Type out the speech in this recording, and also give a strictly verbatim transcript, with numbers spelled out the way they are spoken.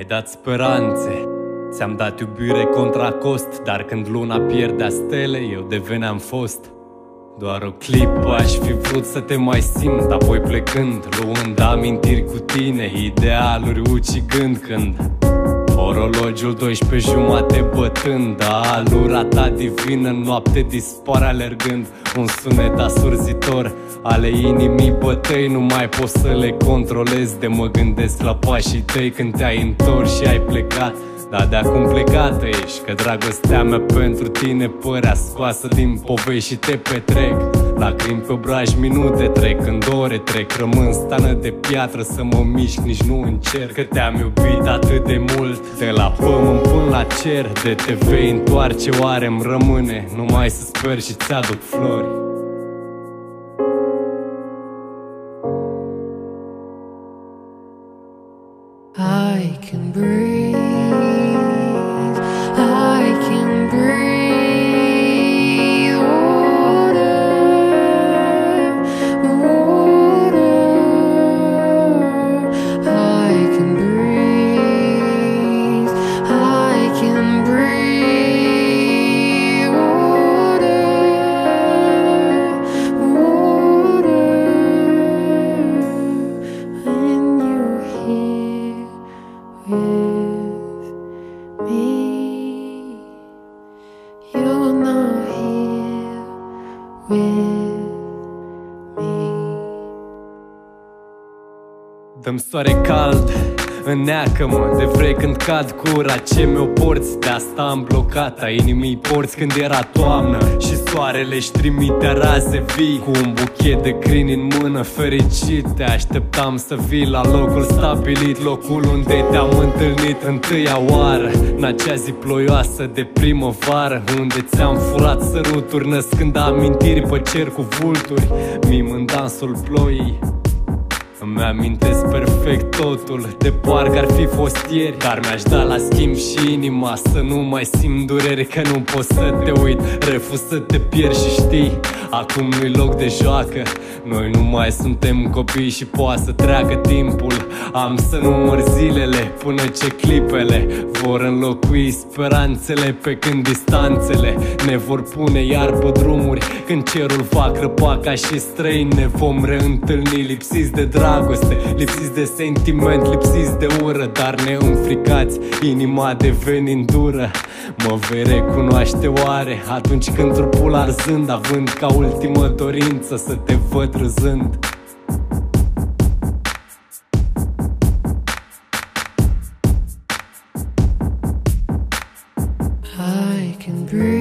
dat speranțe, ți-am dat iubire contra cost, dar când luna pierdea stele, eu deveneam fost. Doar o clipă aș fi vrut să te mai simt, apoi plecând, luând amintiri cu tine, idealuri ucigând când orologiul doisprezece jumate bătând, alura ta divină, noapte dispare alergând. Un sunet asurzitor ale inimii bătăi, nu mai pot să le controlez, de mă gândesc la pașii tăi când te-ai întors și ai plecat. Dar de-acum plecată ești, că dragostea mea pentru tine părea scoasă din povești și te petrec. Lacrimi pe obraj, minute trec, când ore trec, rămân stană de piatră să mă mișc, nici nu încerc. Că te-am iubit atât de mult, de la pământ până la cer, de te vei întoarce, oare-mi rămâne numai să sper și ți-aduc flori. I can breathe, I can breathe water, water. I can breathe, I can breathe water, water. When you're here with me, you're not here with me. Dă-mi soare cald, înneacă-mă de vrei când cad cu ura ce mi-o porți. De asta am blocat a inimii porți când era toamnă și soarele își trimitea raze vii. Cu un buchet de crini în mână, fericit te așteptam să vii la locul stabilit, locul unde te-am întâlnit întâia oară, în acea zi ploioasă de primăvară, unde ți-am furat săruturi, născând amintiri pe cer cu vulturi, mimând dansul ploii. Îmi amintesc perfect totul, de parcă ar fi fost ieri, dar mi-aș da la schimb și inima să nu mai simt durere, că nu pot să te uit, refuz să te pierd și știi, acum nu-i loc de joacă. Noi nu mai suntem copii și poate să treacă timpul. Am să număr zilele până ce clipele vor înlocui speranțele, pe când distanțele ne vor pune iar pe drumuri. Când cerul va crăpa ca și străini, ne vom reîntâlni lipsiți de dragoste, lipsiți de sentiment, lipsiți de ură, dar neînfricați, inima devenind dură. Mă vei recunoaște oare atunci când trupul arzând, având ca ultimă dorință să te văd râzând. I can breathe.